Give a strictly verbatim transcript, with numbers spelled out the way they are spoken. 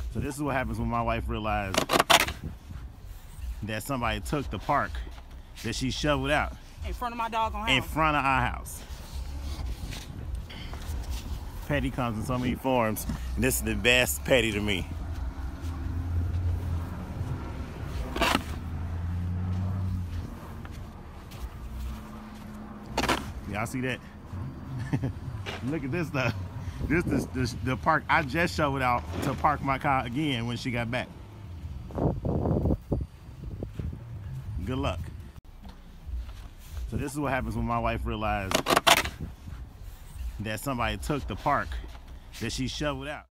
So this is what happens when my wife realized that somebody took the park that she shoveled out in front of my doggone house. in front of our house. Petty comes in so many forms, and this is the best petty to me. Y'all see that? Look at this stuff. This is the, the park I just shoveled out to park my car again when she got back. Good luck. So this is what happens when my wife realized that somebody took the park that she shoveled out.